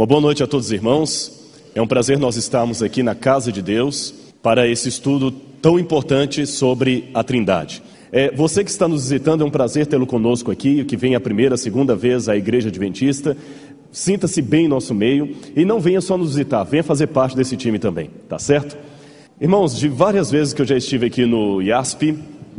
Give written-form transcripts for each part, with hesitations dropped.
Uma boa noite a todos os irmãos. É um prazer nós estarmos aqui na casa de Deus para esse estudo tão importante sobre a Trindade. Você que está nos visitando, é um prazer tê-lo conosco aqui, que vem a primeira, segunda vez à Igreja Adventista. Sinta-se bem em nosso meio e não venha só nos visitar, venha fazer parte desse time também, tá certo? Irmãos, de várias vezes que eu já estive aqui no IASP,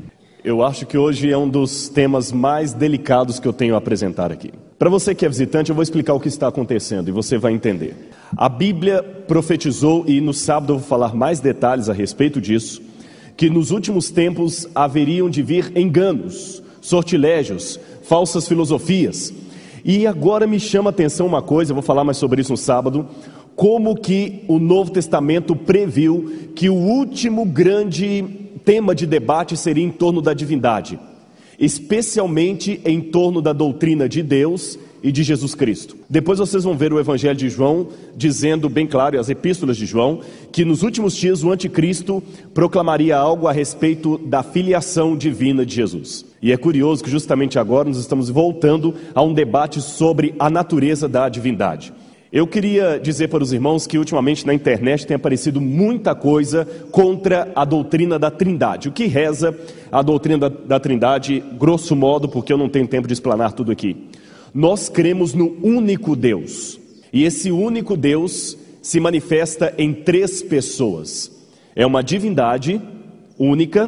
eu acho que hoje é um dos temas mais delicados que eu tenho a apresentar aqui. Para você que é visitante, eu vou explicar o que está acontecendo e você vai entender. A Bíblia profetizou, e no sábado eu vou falar mais detalhes a respeito disso, que nos últimos tempos haveriam de vir enganos, sortilégios, falsas filosofias. E agora me chama a atenção uma coisa, eu vou falar mais sobre isso no sábado, como que o Novo Testamento previu que o último grande tema de debate seria em torno da divindade, especialmente em torno da doutrina de Deus e de Jesus Cristo. Depois vocês vão ver o Evangelho de João dizendo bem claro, as epístolas de João, que nos últimos dias o anticristo proclamaria algo a respeito da filiação divina de Jesus. E é curioso que justamente agora nós estamos voltando a um debate sobre a natureza da divindade. Eu queria dizer para os irmãos que ultimamente na internet tem aparecido muita coisa contra a doutrina da Trindade. O que reza a doutrina da Trindade, grosso modo, porque eu não tenho tempo de explanar tudo aqui. Nós cremos no único Deus, e esse único Deus se manifesta em três pessoas. É uma divindade única,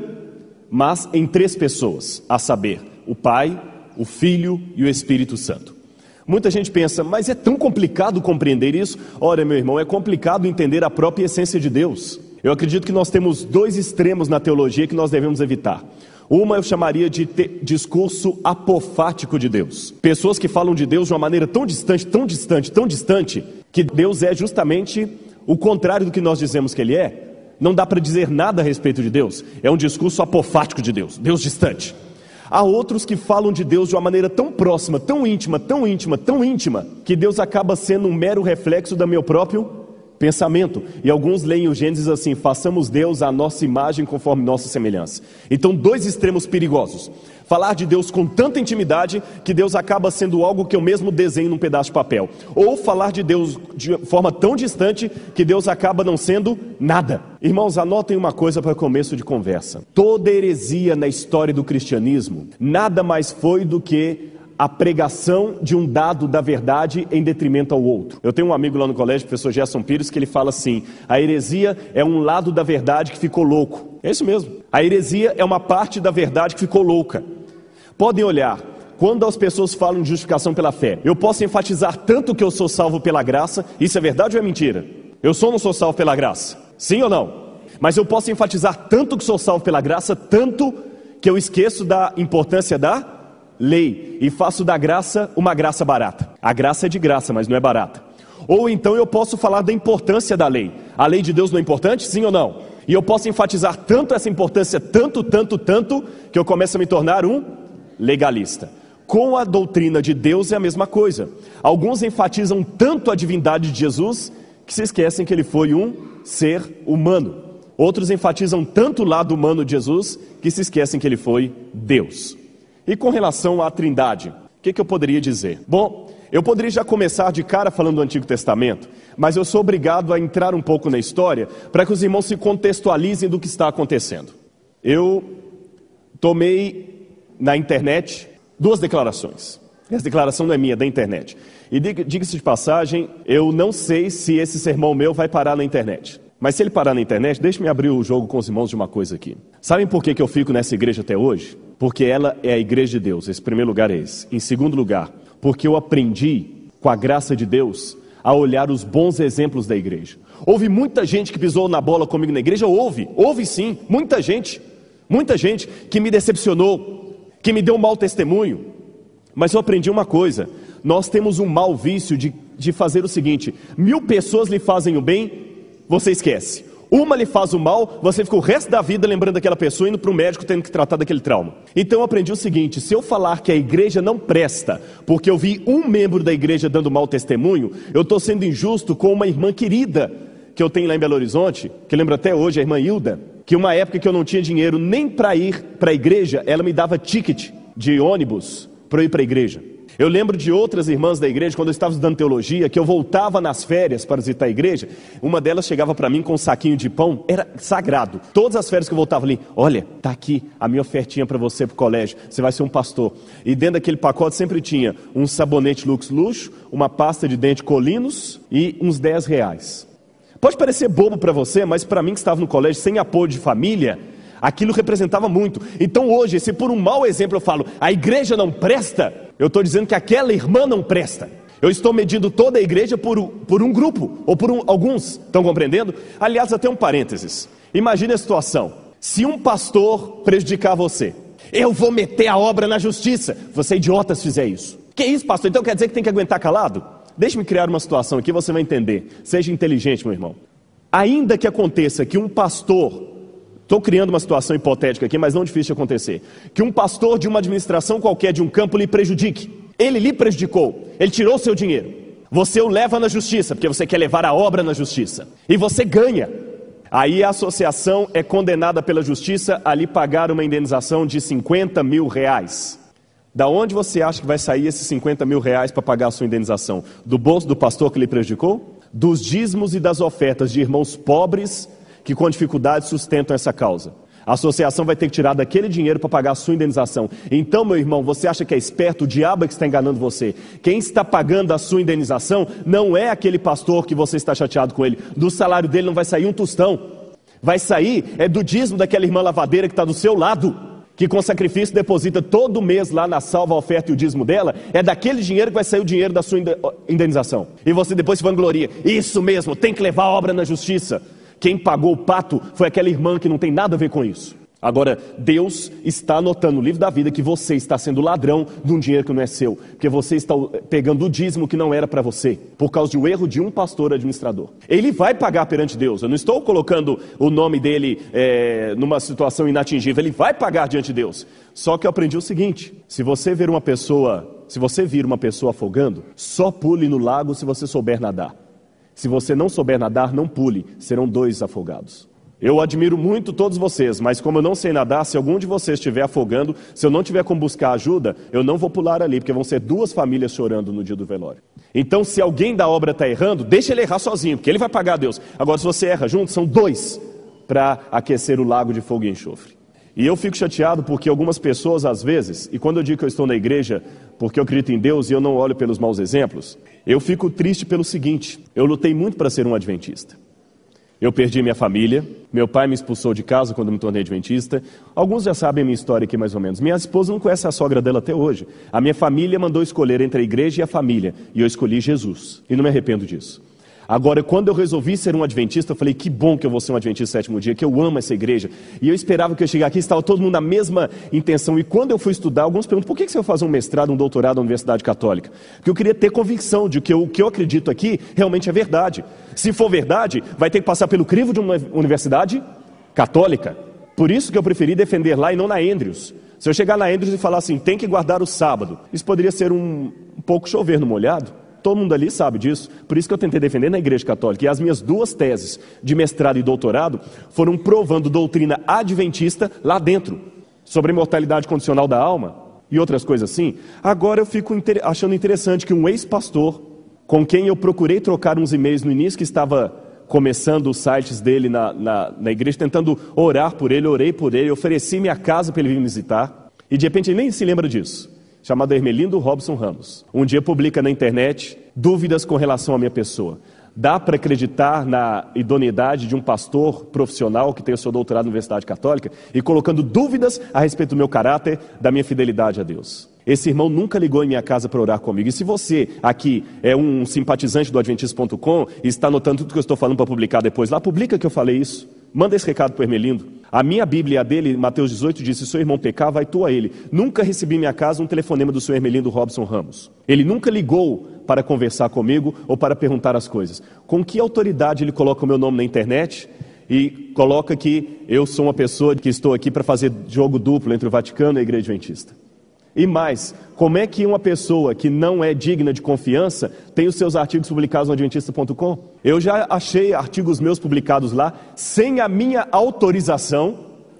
mas em três pessoas, a saber, o Pai, o Filho e o Espírito Santo. Muita gente pensa, mas é tão complicado compreender isso? Ora, meu irmão, é complicado entender a própria essência de Deus. Eu acredito que nós temos dois extremos na teologia que nós devemos evitar. Uma eu chamaria de discurso apofático de Deus. Pessoas que falam de Deus de uma maneira tão distante, tão distante, tão distante, que Deus é justamente o contrário do que nós dizemos que Ele é. Não dá para dizer nada a respeito de Deus. É um discurso apofático de Deus, Deus distante. Há outros que falam de Deus de uma maneira tão próxima, tão íntima, tão íntima, tão íntima, que Deus acaba sendo um mero reflexo do meu próprio pensamento. E alguns leem o Gênesis assim: façamos Deus à nossa imagem conforme nossa semelhança. Então, dois extremos perigosos. Falar de Deus com tanta intimidade que Deus acaba sendo algo que eu mesmo desenho num pedaço de papel. Ou falar de Deus de forma tão distante que Deus acaba não sendo nada. Irmãos, anotem uma coisa para começo de conversa. Toda heresia na história do cristianismo nada mais foi do que a pregação de um dado da verdade em detrimento ao outro. Eu tenho um amigo lá no colégio, o professor Gerson Pires, que ele fala assim: a heresia é um lado da verdade que ficou louco. É isso mesmo. A heresia é uma parte da verdade que ficou louca. Podem olhar, quando as pessoas falam de justificação pela fé, eu posso enfatizar tanto que eu sou salvo pela graça. Isso é verdade ou é mentira? Eu sou ou não sou salvo pela graça? Sim ou não? Mas eu posso enfatizar tanto que sou salvo pela graça, tanto que eu esqueço da importância da lei e faço da graça uma graça barata. A graça é de graça, mas não é barata. Ou então eu posso falar da importância da lei. A lei de Deus não é importante? Sim ou não? E eu posso enfatizar tanto essa importância, tanto, que eu começo a me tornar um legalista. Com a doutrina de Deus é a mesma coisa. Alguns enfatizam tanto a divindade de Jesus que se esquecem que ele foi um ser humano. Outros enfatizam tanto o lado humano de Jesus que se esquecem que ele foi Deus. E com relação à Trindade, o que eu poderia dizer? Bom, eu poderia já começar de cara falando do Antigo Testamento, mas eu sou obrigado a entrar um pouco na história para que os irmãos se contextualizem do que está acontecendo. Eu tomei na internet duas declarações. Essa declaração não é minha, é da internet. E diga-se de passagem, eu não sei se esse sermão meu vai parar na internet. Mas se ele parar na internet, deixe-me abrir o jogo com os irmãos de uma coisa aqui. Sabem por que eu fico nessa igreja até hoje? Porque ela é a igreja de Deus. Esse primeiro lugar é esse. Em segundo lugar, porque eu aprendi, com a graça de Deus, a olhar os bons exemplos da igreja. Houve muita gente que pisou na bola comigo na igreja? Houve sim, muita gente que me decepcionou, que me deu um mau testemunho. Mas eu aprendi uma coisa: nós temos um mau vício de fazer o seguinte: 1000 pessoas lhe fazem o bem, você esquece. Uma lhe faz o mal, você fica o resto da vida lembrando daquela pessoa, indo para o médico tendo que tratar daquele trauma. Então eu aprendi o seguinte: se eu falar que a igreja não presta porque eu vi um membro da igreja dando mau testemunho, eu estou sendo injusto com uma irmã querida que eu tenho lá em Belo Horizonte, que eu lembro até hoje, a irmã Hilda, que uma época que eu não tinha dinheiro nem para ir para a igreja, ela me dava ticket de ônibus para eu ir para a igreja. Eu lembro de outras irmãs da igreja, quando eu estava estudando teologia, que eu voltava nas férias para visitar a igreja. Uma delas chegava para mim com um saquinho de pão, era sagrado. Todas as férias que eu voltava ali, olha, tá aqui a minha ofertinha para você pro colégio, você vai ser um pastor. E dentro daquele pacote sempre tinha um sabonete Lux Luxo, uma pasta de dente Colinos e uns R$10. Pode parecer bobo para você, mas para mim que estava no colégio sem apoio de família, aquilo representava muito. Então hoje, se por um mau exemplo eu falo, a igreja não presta, eu estou dizendo que aquela irmã não presta. Eu estou medindo toda a igreja por um grupo, ou por alguns, estão compreendendo? Aliás, até um parênteses. Imagine a situação, se um pastor prejudicar você, eu vou meter a obra na justiça. Você é idiota se fizer isso. Que isso, pastor? Então quer dizer que tem que aguentar calado? Deixe-me criar uma situação aqui, você vai entender. Seja inteligente, meu irmão. Ainda que aconteça que um pastor, estou criando uma situação hipotética aqui, mas não difícil de acontecer, que um pastor de uma administração qualquer de um campo lhe prejudique. Ele lhe prejudicou, ele tirou seu dinheiro. Você o leva na justiça, porque você quer levar a obra na justiça. E você ganha. Aí a associação é condenada pela justiça a lhe pagar uma indenização de R$50 mil. Da onde você acha que vai sair esses R$50 mil para pagar a sua indenização? Do bolso do pastor que lhe prejudicou? Dos dízimos e das ofertas de irmãos pobres que com dificuldade sustentam essa causa. A associação vai ter que tirar daquele dinheiro para pagar a sua indenização. Então, meu irmão, você acha que é esperto? O diabo é que está enganando você. Quem está pagando a sua indenização não é aquele pastor que você está chateado com ele. Do salário dele não vai sair um tostão. Vai sair do dízimo daquela irmã lavadeira que está do seu lado, que com sacrifício deposita todo mês lá na salva a oferta e o dízimo dela. É daquele dinheiro que vai sair o dinheiro da sua indenização. E você depois se vangloria. Isso mesmo, tem que levar a obra na justiça. Quem pagou o pato foi aquela irmã que não tem nada a ver com isso. Agora, Deus está anotando no livro da vida que você está sendo ladrão de um dinheiro que não é seu, porque você está pegando o dízimo que não era para você, por causa de um erro de um pastor administrador. Ele vai pagar perante Deus. Eu não estou colocando o nome dele numa situação inatingível. Ele vai pagar diante de Deus. Só que eu aprendi o seguinte: se você vir uma pessoa afogando, só pule no lago se você souber nadar. Se você não souber nadar, não pule, serão 2 afogados. Eu admiro muito todos vocês, mas como eu não sei nadar, se algum de vocês estiver afogando, se eu não tiver como buscar ajuda, eu não vou pular ali, porque vão ser 2 famílias chorando no dia do velório. Então, se alguém da obra está errando, deixa ele errar sozinho, porque ele vai pagar a Deus. Agora, se você erra junto, são 2 para aquecer o lago de fogo e enxofre. E eu fico chateado porque algumas pessoas, às vezes, e quando eu digo que eu estou na igreja porque eu acredito em Deus e eu não olho pelos maus exemplos, eu fico triste pelo seguinte: eu lutei muito para ser um adventista. Eu perdi minha família, meu pai me expulsou de casa quando me tornei adventista. Alguns já sabem a minha história aqui mais ou menos. Minha esposa não conhece a sogra dela até hoje. A minha família mandou escolher entre a igreja e a família, e eu escolhi Jesus, e não me arrependo disso. Agora, quando eu resolvi ser um adventista, eu falei, que bom que eu vou ser um adventista do 7º dia, que eu amo essa igreja. E eu esperava que eu chegasse aqui, estava todo mundo na mesma intenção. E quando eu fui estudar, alguns perguntam, por que você vai fazer um mestrado, um doutorado na Universidade Católica? Porque eu queria ter convicção de que o que eu acredito aqui realmente é verdade. Se for verdade, vai ter que passar pelo crivo de uma universidade católica. Por isso que eu preferi defender lá e não na Andrews. Se eu chegar na Andrews e falar assim, tem que guardar o sábado, isso poderia ser um pouco chover no molhado. Todo mundo ali sabe disso, por isso que eu tentei defender na Igreja Católica. E as minhas 2 teses de mestrado e doutorado foram provando doutrina adventista lá dentro, sobre a imortalidade condicional da alma e outras coisas assim. Agora eu fico achando interessante que um ex-pastor, com quem eu procurei trocar uns e-mails no início, que estava começando os sites dele na igreja, tentando orar por ele, orei por ele, ofereci minha casa para ele vir me visitar, e de repente ele nem se lembra disso. Chamado Hermelindo Robson Ramos. Um dia publica na internet dúvidas com relação à minha pessoa. Dá para acreditar na idoneidade de um pastor profissional que tem o seu doutorado na Universidade Católica e colocando dúvidas a respeito do meu caráter, da minha fidelidade a Deus. Esse irmão nunca ligou em minha casa para orar comigo. E se você aqui é um simpatizante do Adventista.com e está anotando tudo que eu estou falando para publicar depois lá, publica que eu falei isso. Manda esse recado para o Hermelindo. A minha Bíblia e a dele, Mateus 18, diz, se seu irmão pecar, vai tu a ele. Nunca recebi em minha casa um telefonema do seu Hermelindo Robson Ramos. Ele nunca ligou para conversar comigo ou para perguntar as coisas. Com que autoridade ele coloca o meu nome na internet e coloca que eu sou uma pessoa que estou aqui para fazer jogo duplo entre o Vaticano e a Igreja Adventista? E mais, como é que uma pessoa que não é digna de confiança tem os seus artigos publicados no Adventista.com? Eu já achei artigos meus publicados lá sem a minha autorização.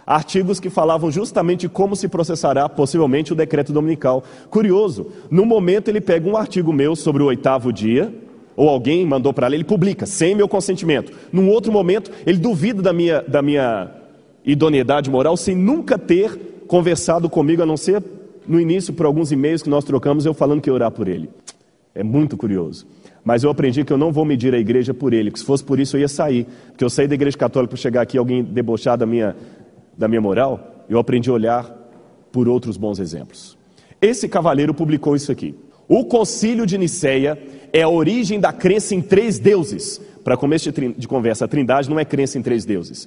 Artigos que falavam justamente como se processará possivelmente o decreto dominical. Curioso, no momento ele pega um artigo meu sobre o 8º dia, ou alguém mandou para ele publica, sem meu consentimento. Num outro momento, ele duvida da minha idoneidade moral, sem nunca ter conversado comigo, a não ser no início, por alguns e-mails que nós trocamos, eu falando que ia orar por ele. É muito curioso. Mas eu aprendi que eu não vou medir a igreja por ele, porque se fosse por isso eu ia sair. Porque eu saí da igreja católica para chegar aqui alguém debochar da minha moral, eu aprendi a olhar por outros bons exemplos. Esse cavalheiro publicou isso aqui. O concílio de Niceia é a origem da crença em 3 deuses. Para começo de conversa, a trindade não é crença em 3 deuses.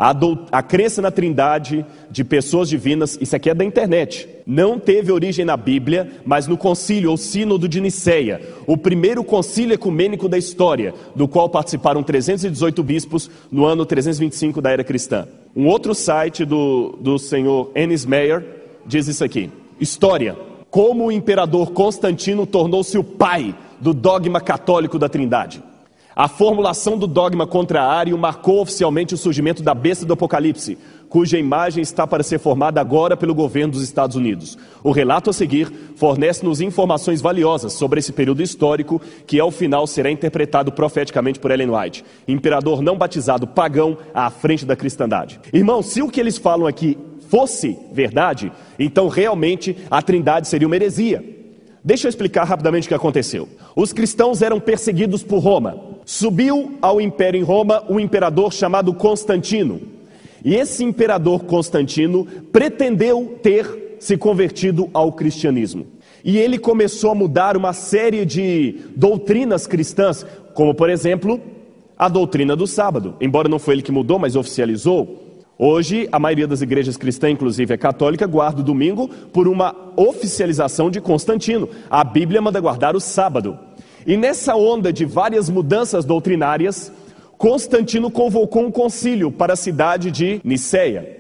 A crença na trindade de pessoas divinas, isso aqui é da internet, não teve origem na Bíblia, mas no concílio ou sínodo de Niceia, o primeiro concílio ecumênico da história, do qual participaram 318 bispos no ano 325 da era cristã. Um outro site do senhor Ennis Meyer diz isso aqui: História: como o imperador Constantino tornou-se o pai do dogma católico da trindade. A formulação do dogma contrário marcou oficialmente o surgimento da besta do Apocalipse, cuja imagem está para ser formada agora pelo governo dos Estados Unidos. O relato a seguir fornece-nos informações valiosas sobre esse período histórico, que ao final será interpretado profeticamente por Ellen White, imperador não batizado pagão à frente da cristandade. Irmãos, se o que eles falam aqui fosse verdade, então realmente a trindade seria uma heresia. Deixa eu explicar rapidamente o que aconteceu. Os cristãos eram perseguidos por Roma. Subiu ao império em Roma um imperador chamado Constantino. E esse imperador Constantino pretendeu ter se convertido ao cristianismo. E ele começou a mudar uma série de doutrinas cristãs, como por exemplo, a doutrina do sábado. Embora não foi ele que mudou, mas oficializou. Hoje, a maioria das igrejas cristãs, inclusive a católica, guarda o domingo por uma oficialização de Constantino. A Bíblia manda guardar o sábado. E nessa onda de várias mudanças doutrinárias, Constantino convocou um concílio para a cidade de Niceia.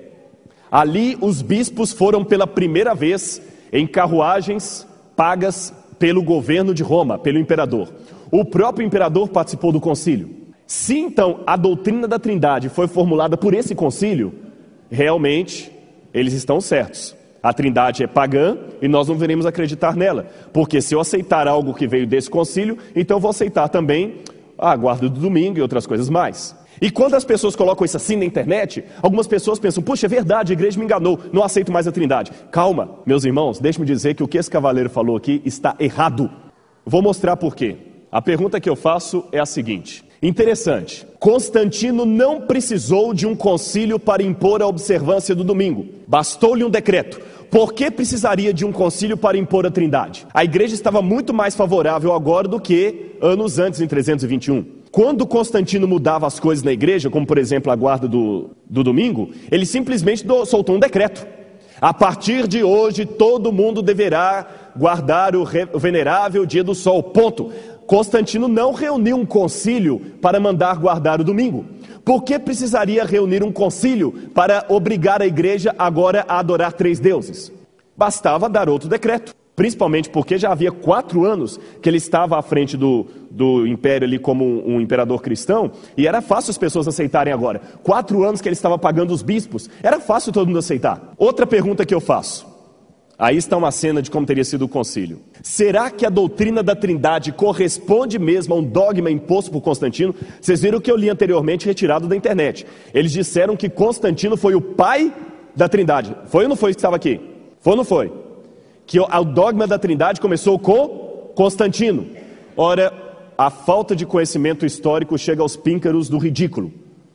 Ali, os bispos foram pela primeira vez em carruagens pagas pelo governo de Roma, pelo imperador. O próprio imperador participou do concílio. Se então a doutrina da trindade foi formulada por esse concílio, realmente eles estão certos. A trindade é pagã e nós não devemos acreditar nela, porque se eu aceitar algo que veio desse concílio, então eu vou aceitar também a guarda do domingo e outras coisas mais. E quando as pessoas colocam isso assim na internet, algumas pessoas pensam: puxa, é verdade, a igreja me enganou, não aceito mais a trindade. Calma, meus irmãos, deixe-me dizer que o que esse cavaleiro falou aqui está errado. Vou mostrar por quê. A pergunta que eu faço é a seguinte: interessante, Constantino não precisou de um concílio para impor a observância do domingo, bastou-lhe um decreto. Por que precisaria de um concílio para impor a trindade? A igreja estava muito mais favorável agora do que anos antes, em 321. Quando Constantino mudava as coisas na igreja, como por exemplo a guarda do domingo, ele simplesmente soltou um decreto: a partir de hoje todo mundo deverá guardar o venerável dia do sol, ponto. Constantino não reuniu um concílio para mandar guardar o domingo. Por que precisaria reunir um concílio para obrigar a igreja agora a adorar 3 deuses? Bastava dar outro decreto, principalmente porque já havia 4 anos que ele estava à frente do império ali como um imperador cristão, e era fácil as pessoas aceitarem agora. 4 anos que ele estava pagando os bispos, era fácil todo mundo aceitar. Outra pergunta que eu faço: aí está uma cena de como teria sido o concílio. Será que a doutrina da trindade corresponde mesmo a um dogma imposto por Constantino? Vocês viram o que eu li anteriormente, retirado da internet. Eles disseram que Constantino foi o pai da trindade. Foi ou não foi isso que estava aqui? Foi ou não foi? Que o dogma da trindade começou com Constantino. Ora, a falta de conhecimento histórico chega aos píncaros do ridículo.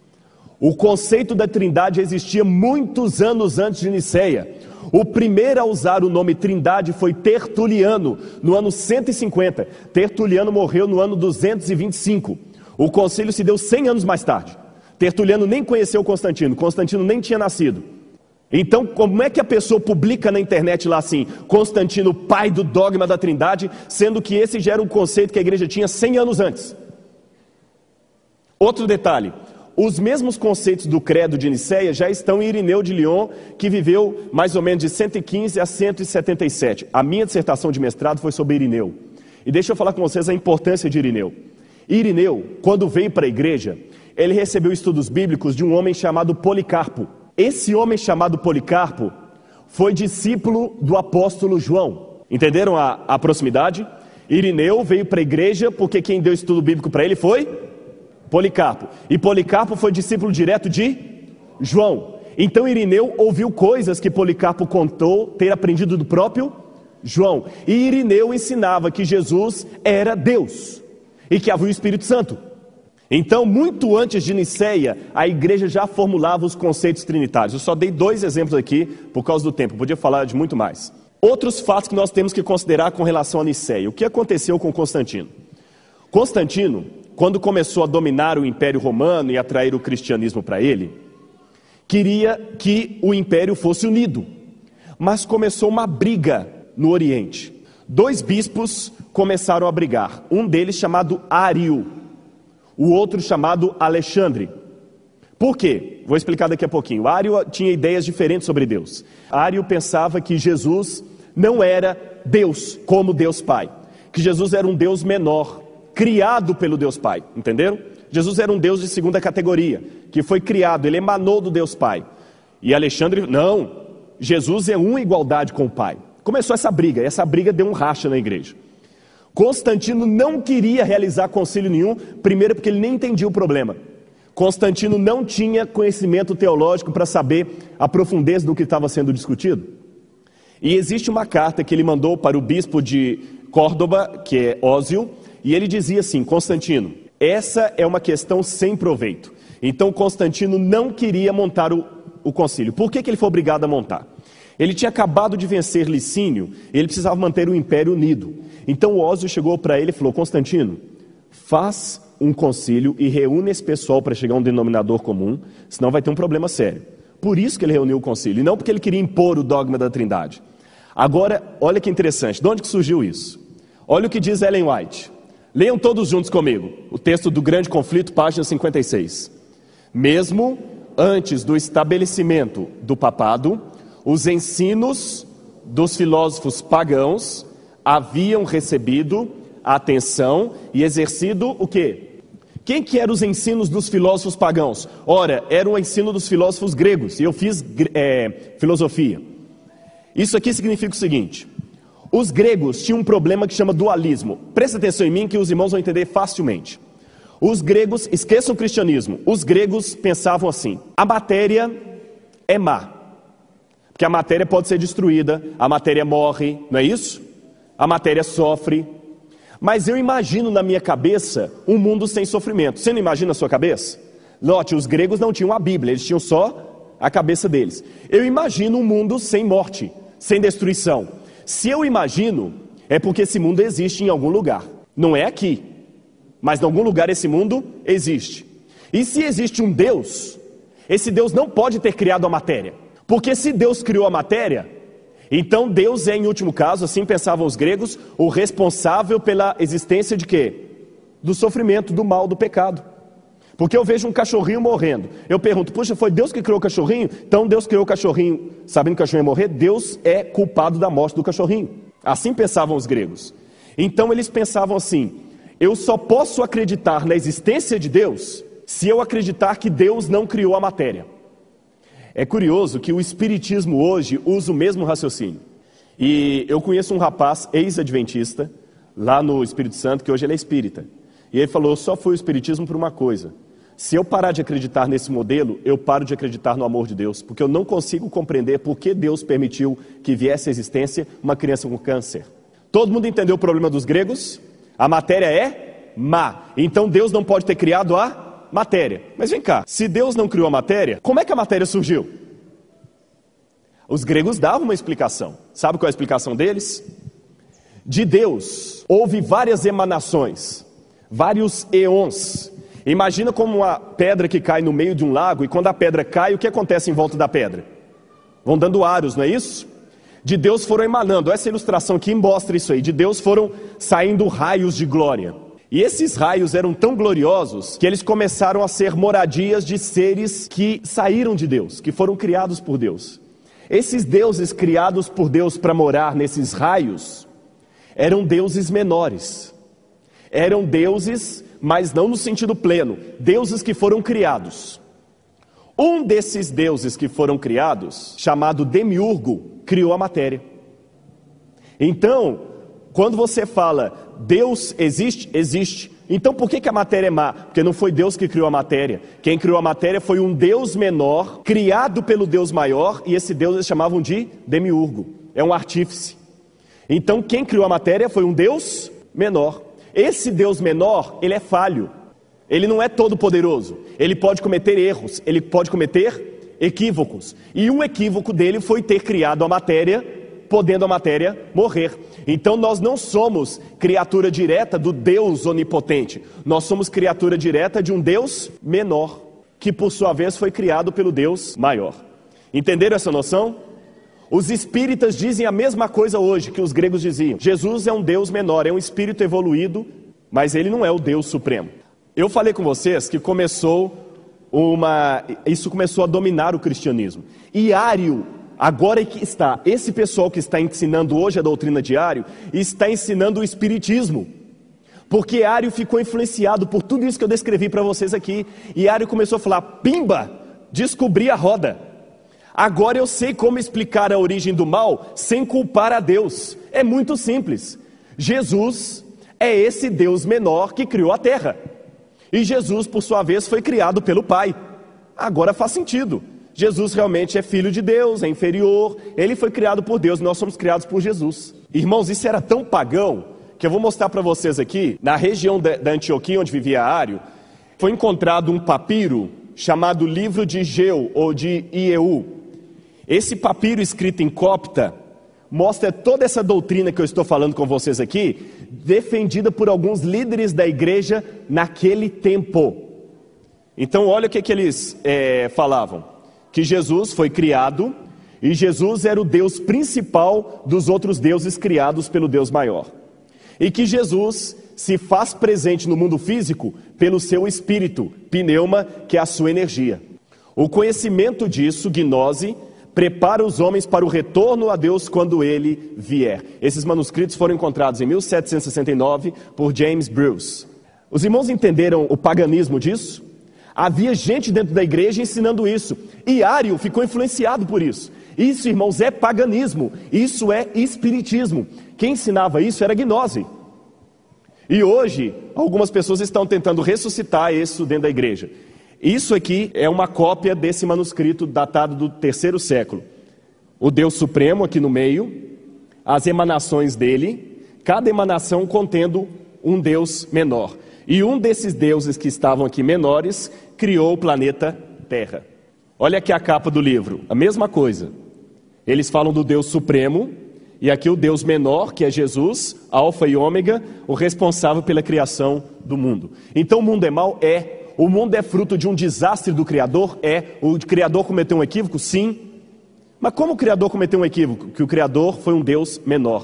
O conceito da trindade existia muitos anos antes de Niceia. O primeiro a usar o nome trindade foi Tertuliano, no ano 150. Tertuliano morreu no ano 225. O concílio se deu 100 anos mais tarde. Tertuliano nem conheceu Constantino, Constantino nem tinha nascido. Então, como é que a pessoa publica na internet lá assim: Constantino, pai do dogma da trindade, sendo que esse já era um conceito que a igreja tinha 100 anos antes? Outro detalhe: os mesmos conceitos do credo de Niceia já estão em Irineu de Lyon, que viveu mais ou menos de 115 a 177. A minha dissertação de mestrado foi sobre Irineu. E deixa eu falar com vocês a importância de Irineu. Irineu, quando veio para a igreja, ele recebeu estudos bíblicos de um homem chamado Policarpo. Esse homem chamado Policarpo foi discípulo do apóstolo João. Entenderam a proximidade? Irineu veio para a igreja porque quem deu estudo bíblico para ele foi Policarpo. E Policarpo foi discípulo direto de João. Então Irineu ouviu coisas que Policarpo contou ter aprendido do próprio João. E Irineu ensinava que Jesus era Deus e que havia o Espírito Santo. Então, muito antes de Niceia, a igreja já formulava os conceitos trinitários. Eu só dei 2 exemplos aqui por causa do tempo, eu podia falar de muito mais. Outros fatos que nós temos que considerar com relação a Niceia. O que aconteceu com Constantino? Constantino, quando começou a dominar o Império Romano e atrair o cristianismo para ele, queria que o Império fosse unido. Mas começou uma briga no Oriente. 2 bispos começaram a brigar. Um deles chamado Ário, o outro chamado Alexandre. Por quê? Vou explicar daqui a pouquinho. Ário tinha ideias diferentes sobre Deus. Ário pensava que Jesus não era Deus como Deus Pai, que Jesus era um Deus menor, criado pelo Deus Pai, entenderam? Jesus era um Deus de segunda categoria, que foi criado, ele emanou do Deus Pai. E Alexandre, não, Jesus é uma igualdade com o Pai. Começou essa briga deu um racha na igreja. Constantino não queria realizar concílio nenhum, primeiro porque ele nem entendia o problema. Constantino não tinha conhecimento teológico para saber a profundeza do que estava sendo discutido. E existe uma carta que ele mandou para o bispo de Córdoba, que é Ósio, e ele dizia assim: Constantino, essa é uma questão sem proveito. Então Constantino não queria montar o concílio. Por que ele foi obrigado a montar? Ele tinha acabado de vencer Licínio, e ele precisava manter o império unido. Então Ósio chegou para ele e falou: Constantino, faz um concílio e reúne esse pessoal para chegar a um denominador comum, senão vai ter um problema sério. Por isso que ele reuniu o concílio, e não porque ele queria impor o dogma da Trindade. Agora, olha que interessante, de onde que surgiu isso? Olha o que diz Ellen White. Leiam todos juntos comigo, o texto do Grande Conflito, página 56. Mesmo antes do estabelecimento do papado, os ensinos dos filósofos pagãos haviam recebido atenção e exercido o quê? Quem que eram os ensinos dos filósofos pagãos? Ora, era o ensino dos filósofos gregos, e eu fiz filosofia. Isso aqui significa o seguinte: os gregos tinham um problema que chama dualismo. Presta atenção em mim que os irmãos vão entender facilmente. Os gregos, esqueçam o cristianismo, os gregos pensavam assim: a matéria é má, porque a matéria pode ser destruída, a matéria morre, não é isso? A matéria sofre. Mas eu imagino na minha cabeça um mundo sem sofrimento. Você não imagina na sua cabeça? Note, os gregos não tinham a Bíblia, eles tinham só a cabeça deles. Eu imagino um mundo sem morte, sem destruição. Se eu imagino, é porque esse mundo existe em algum lugar. Não é aqui, mas em algum lugar esse mundo existe. E se existe um Deus, esse Deus não pode ter criado a matéria. Porque se Deus criou a matéria, então Deus é, em último caso, assim pensavam os gregos, o responsável pela existência de quê? Do sofrimento, do mal, do pecado. Porque eu vejo um cachorrinho morrendo, eu pergunto: puxa, foi Deus que criou o cachorrinho? Então Deus criou o cachorrinho sabendo que o cachorrinho ia morrer, Deus é culpado da morte do cachorrinho. Assim pensavam os gregos. Então eles pensavam assim: eu só posso acreditar na existência de Deus se eu acreditar que Deus não criou a matéria. É curioso que o espiritismo hoje usa o mesmo raciocínio. E eu conheço um rapaz ex-adventista lá no Espírito Santo, que hoje ele é espírita. E ele falou: eu só fui o espiritismo por uma coisa: se eu parar de acreditar nesse modelo, eu paro de acreditar no amor de Deus, porque eu não consigo compreender por que Deus permitiu que viesse à existência uma criança com câncer. Todo mundo entendeu o problema dos gregos? A matéria é má, então Deus não pode ter criado a matéria. Mas vem cá, se Deus não criou a matéria, como é que a matéria surgiu? Os gregos davam uma explicação. Sabe qual é a explicação deles? De Deus houve várias emanações, vários eons. Imagina como uma pedra que cai no meio de um lago, e quando a pedra cai, o que acontece em volta da pedra? Vão dando aros, não é isso? De Deus foram emanando, essa ilustração aqui mostra isso aí, de Deus foram saindo raios de glória. E esses raios eram tão gloriosos que eles começaram a ser moradias de seres que saíram de Deus, que foram criados por Deus. Esses deuses criados por Deus para morar nesses raios eram deuses menores. Eram deuses, mas não no sentido pleno, deuses que foram criados. Um desses deuses que foram criados, chamado Demiurgo, criou a matéria. Então, quando você fala Deus existe, existe. Então por que a matéria é má? Porque não foi Deus que criou a matéria. Quem criou a matéria foi um Deus menor, criado pelo Deus maior, e esse Deus eles chamavam de Demiurgo. É um artífice. Então quem criou a matéria foi um Deus menor. Esse Deus menor, ele é falho. Ele não é todo poderoso. Ele pode cometer erros, ele pode cometer equívocos. E um equívoco dele foi ter criado a matéria, podendo a matéria morrer. Então nós não somos criatura direta do Deus onipotente. Nós somos criatura direta de um Deus menor, que por sua vez foi criado pelo Deus maior. Entenderam essa noção? Os espíritas dizem a mesma coisa hoje que os gregos diziam. Jesus é um Deus menor, é um espírito evoluído, mas ele não é o Deus supremo. Eu falei com vocês que isso começou a dominar o cristianismo. E Ário, agora é que está, esse pessoal que está ensinando hoje a doutrina de Ário, está ensinando o espiritismo. Porque Ário ficou influenciado por tudo isso que eu descrevi para vocês aqui. E Ário começou a falar, pimba, descobri a roda. Agora eu sei como explicar a origem do mal sem culpar a Deus. É muito simples. Jesus é esse Deus menor que criou a terra. E Jesus, por sua vez, foi criado pelo Pai. Agora faz sentido. Jesus realmente é filho de Deus, é inferior. Ele foi criado por Deus, nós somos criados por Jesus. Irmãos, isso era tão pagão que eu vou mostrar para vocês aqui. Na região da Antioquia, onde vivia Ário, foi encontrado um papiro chamado Livro de Geu ou de Ieu. Esse papiro escrito em copta mostra toda essa doutrina que eu estou falando com vocês aqui, defendida por alguns líderes da igreja naquele tempo. Então olha o que eles falavam. Que Jesus foi criado e Jesus era o Deus principal dos outros deuses criados pelo Deus maior. E que Jesus se faz presente no mundo físico pelo seu espírito, pneuma, que é a sua energia. O conhecimento disso, gnose, prepara os homens para o retorno a Deus quando Ele vier. Esses manuscritos foram encontrados em 1769 por James Bruce. Os irmãos entenderam o paganismo disso? Havia gente dentro da igreja ensinando isso. E Ário ficou influenciado por isso. Isso, irmãos, é paganismo. Isso é espiritismo. Quem ensinava isso era gnose. E hoje, algumas pessoas estão tentando ressuscitar isso dentro da igreja. Isso aqui é uma cópia desse manuscrito datado do 3º século. O Deus Supremo aqui no meio, as emanações dele, cada emanação contendo um Deus menor. E um desses deuses que estavam aqui menores criou o planeta Terra. Olha aqui a capa do livro, a mesma coisa. Eles falam do Deus Supremo, e aqui o Deus menor, que é Jesus, Alfa e Ômega, o responsável pela criação do mundo. Então o mundo é mau? É. O mundo é fruto de um desastre do Criador? É. O Criador cometeu um equívoco? Sim. Mas como o Criador cometeu um equívoco? Que o Criador foi um Deus menor,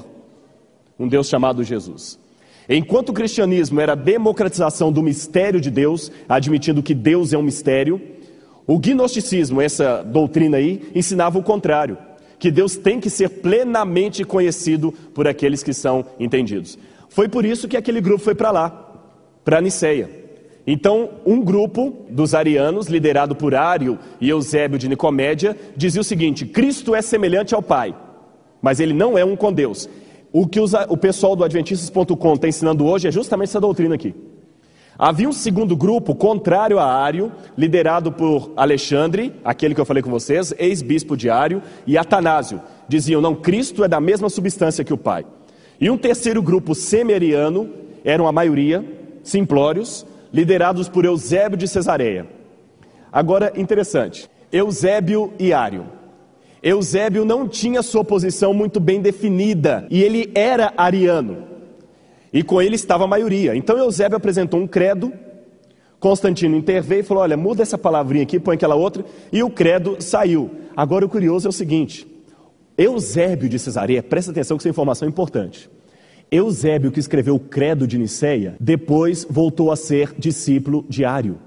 um Deus chamado Jesus. Enquanto o cristianismo era a democratização do mistério de Deus, admitindo que Deus é um mistério, o gnosticismo, essa doutrina aí, ensinava o contrário, que Deus tem que ser plenamente conhecido por aqueles que são entendidos. Foi por isso que aquele grupo foi para lá, para Niceia. Então, um grupo dos arianos, liderado por Ário e Eusébio de Nicomédia, dizia o seguinte: Cristo é semelhante ao Pai, mas ele não é um com Deus. O que o pessoal do Adventistas.com está ensinando hoje é justamente essa doutrina aqui. Havia um segundo grupo, contrário a Ário, liderado por Alexandre, aquele que eu falei com vocês, ex-bispo de Ário, e Atanásio. Diziam, não, Cristo é da mesma substância que o Pai. E um terceiro grupo, semi-ariano, eram a maioria, simplórios, liderados por Eusébio de Cesareia. Agora, interessante, Eusébio e Ário. Eusébio não tinha sua posição muito bem definida, e ele era ariano, e com ele estava a maioria. Então Eusébio apresentou um credo, Constantino interveio e falou, olha, muda essa palavrinha aqui, põe aquela outra, e o credo saiu. Agora o curioso é o seguinte, Eusébio de Cesareia, presta atenção que essa informação é importante. Eusébio, que escreveu o credo de Niceia, depois voltou a ser discípulo de Ário.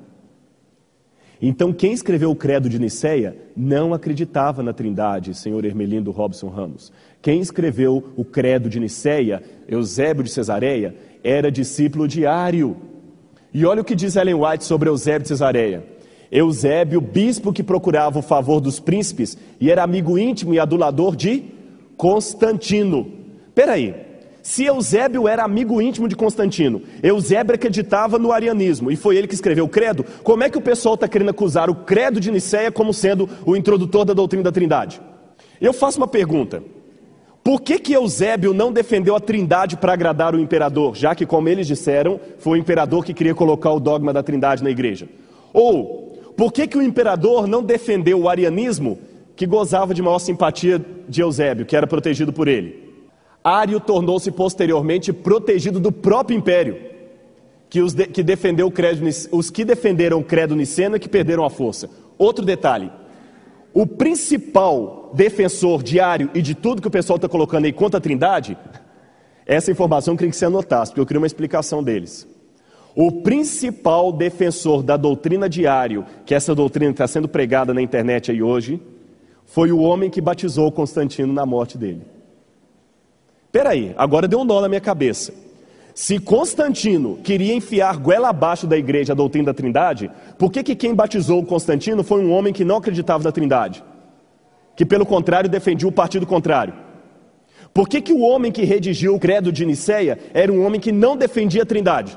Então quem escreveu o credo de Niceia não acreditava na Trindade, senhor Hermelindo Robson Ramos. Quem escreveu o credo de Niceia, Eusébio de Cesareia, era discípulo de Ário. E olha o que diz Ellen White sobre Eusébio de Cesareia. Eusébio, bispo que procurava o favor dos príncipes e era amigo íntimo e adulador de Constantino. Peraí, se Eusébio era amigo íntimo de Constantino, Eusébio acreditava no arianismo e foi ele que escreveu o credo, como é que o pessoal está querendo acusar o credo de Nicéia como sendo o introdutor da doutrina da Trindade? Eu faço uma pergunta: por que Eusébio não defendeu a Trindade para agradar o imperador, já que, como eles disseram, foi o imperador que queria colocar o dogma da Trindade na igreja? Ou, por que o imperador não defendeu o arianismo, que gozava de maior simpatia de Eusébio, que era protegido por ele? Ário tornou-se posteriormente protegido do próprio império, que defendeu o credo, os que defenderam o credo niceno e que perderam a força. Outro detalhe: o principal defensor de Ário e de tudo que o pessoal está colocando aí contra a Trindade, essa informação eu queria que você anotasse, porque eu queria uma explicação deles. O principal defensor da doutrina de Ário, que essa doutrina está sendo pregada na internet aí hoje, foi o homem que batizou Constantino na morte dele. Peraí, agora deu um nó na minha cabeça. Se Constantino queria enfiar goela abaixo da igreja a doutrina da Trindade, por que quem batizou Constantino foi um homem que não acreditava na Trindade? Que pelo contrário defendia o partido contrário? Por que o homem que redigiu o credo de Nicéia era um homem que não defendia a Trindade?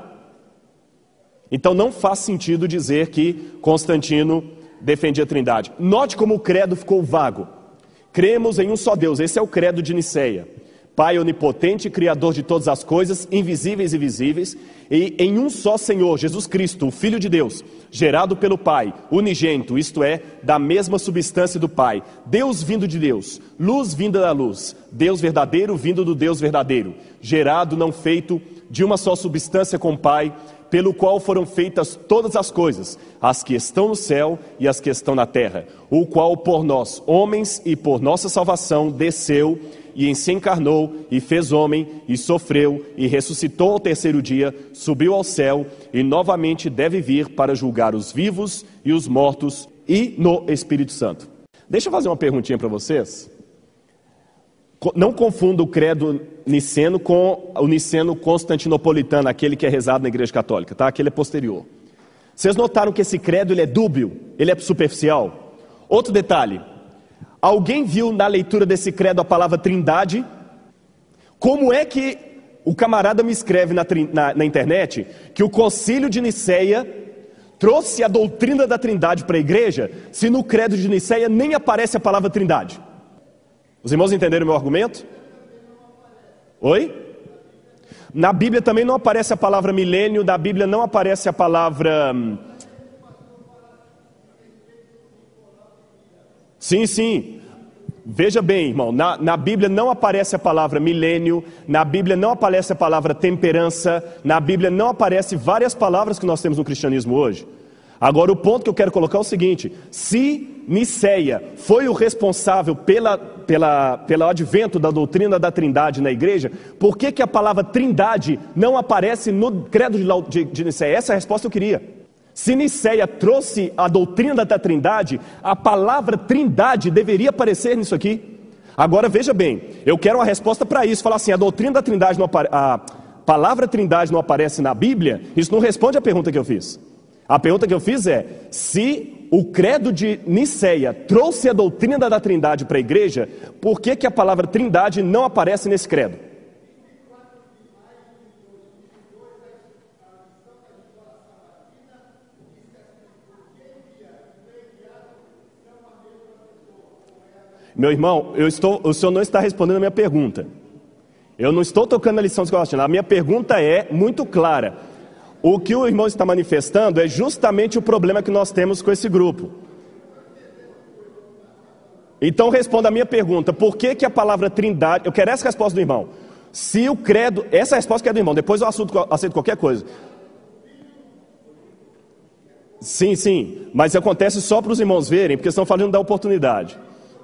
Então não faz sentido dizer que Constantino defendia a Trindade. Note como o credo ficou vago. Cremos em um só Deus, esse é o credo de Nicéia. Pai onipotente, Criador de todas as coisas, invisíveis e visíveis, e em um só Senhor, Jesus Cristo, o Filho de Deus, gerado pelo Pai, unigênito, isto é, da mesma substância do Pai, Deus vindo de Deus, luz vinda da luz, Deus verdadeiro vindo do Deus verdadeiro, gerado, não feito, de uma só substância com o Pai, pelo qual foram feitas todas as coisas, as que estão no céu e as que estão na terra, o qual por nós, homens, e por nossa salvação, desceu e se encarnou, e fez homem, e sofreu, e ressuscitou ao terceiro dia, subiu ao céu, e novamente deve vir para julgar os vivos e os mortos, e no Espírito Santo. Deixa eu fazer uma perguntinha para vocês. Não confunda o credo niceno com o niceno constantinopolitano, aquele que é rezado na Igreja Católica, tá? Aquele é posterior. Vocês notaram que esse credo ele é dúbio, ele é superficial? Outro detalhe: alguém viu na leitura desse credo a palavra Trindade? Como é que o camarada me escreve na internet que o Concílio de Nicéia trouxe a doutrina da Trindade para a igreja, se no credo de Nicéia nem aparece a palavra Trindade? Os irmãos entenderam o meu argumento? Oi? Na Bíblia também não aparece a palavra milênio, na Bíblia não aparece a palavra... Sim. Veja bem, irmão, na Bíblia não aparece a palavra milênio, na Bíblia não aparece a palavra temperança, na Bíblia não aparece várias palavras que nós temos no cristianismo hoje. Agora o ponto que eu quero colocar é o seguinte: se Nicéia foi o responsável pelo advento da doutrina da Trindade na igreja, por que a palavra Trindade não aparece no credo de Nicéia? Essa é a resposta que eu queria. Se Nicéia trouxe a doutrina da Trindade, a palavra Trindade deveria aparecer nisso aqui. Agora veja bem, eu quero uma resposta para isso. Falar assim, a doutrina da Trindade a palavra Trindade não aparece na Bíblia, isso não responde à pergunta que eu fiz. A pergunta que eu fiz é: se o credo de Nicéia trouxe a doutrina da Trindade para a igreja, por que a palavra Trindade não aparece nesse credo? Meu irmão, o senhor não está respondendo a minha pergunta. Eu não estou tocando na lição escolastina. A minha pergunta é muito clara. O que o irmão está manifestando é justamente o problema que nós temos com esse grupo. Então responda a minha pergunta: por que a palavra Trindade... Eu quero essa resposta do irmão. Se o credo... Essa resposta que é do irmão, depois eu aceito qualquer coisa. Sim, mas acontece só para os irmãos verem, porque estão falando da oportunidade.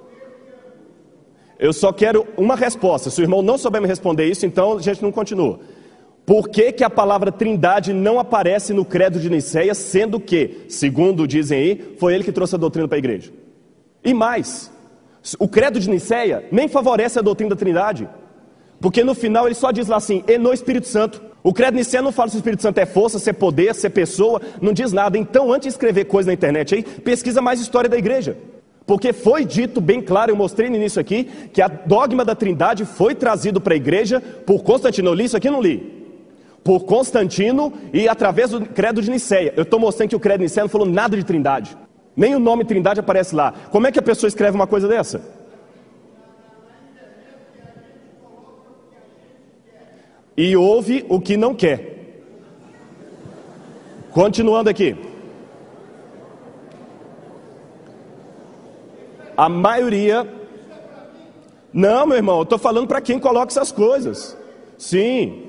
Eu só quero uma resposta. Se o irmão não souber me responder isso, então a gente não continua. Por que a palavra Trindade não aparece no credo de Nicéia, sendo que, segundo dizem aí, foi ele que trouxe a doutrina para a igreja? E mais, o credo de Nicéia nem favorece a doutrina da Trindade, porque no final ele só diz lá assim, e no Espírito Santo. O credo niceno não fala se o Espírito Santo é força, se é poder, se é pessoa, não diz nada. Então, antes de escrever coisa na internet aí, pesquisa mais história da igreja. Porque foi dito bem claro, eu mostrei no início aqui, que a dogma da Trindade foi trazido para a igreja por Constantino. Eu li isso aqui? Não li. Por Constantino e através do credo de Niceia. Eu estou mostrando que o credo niceno não falou nada de Trindade. Nem o nome Trindade aparece lá. Como é que a pessoa escreve uma coisa dessa? E ouve o que não quer. Continuando aqui. A maioria... Não, meu irmão, eu estou falando para quem coloca essas coisas. Sim.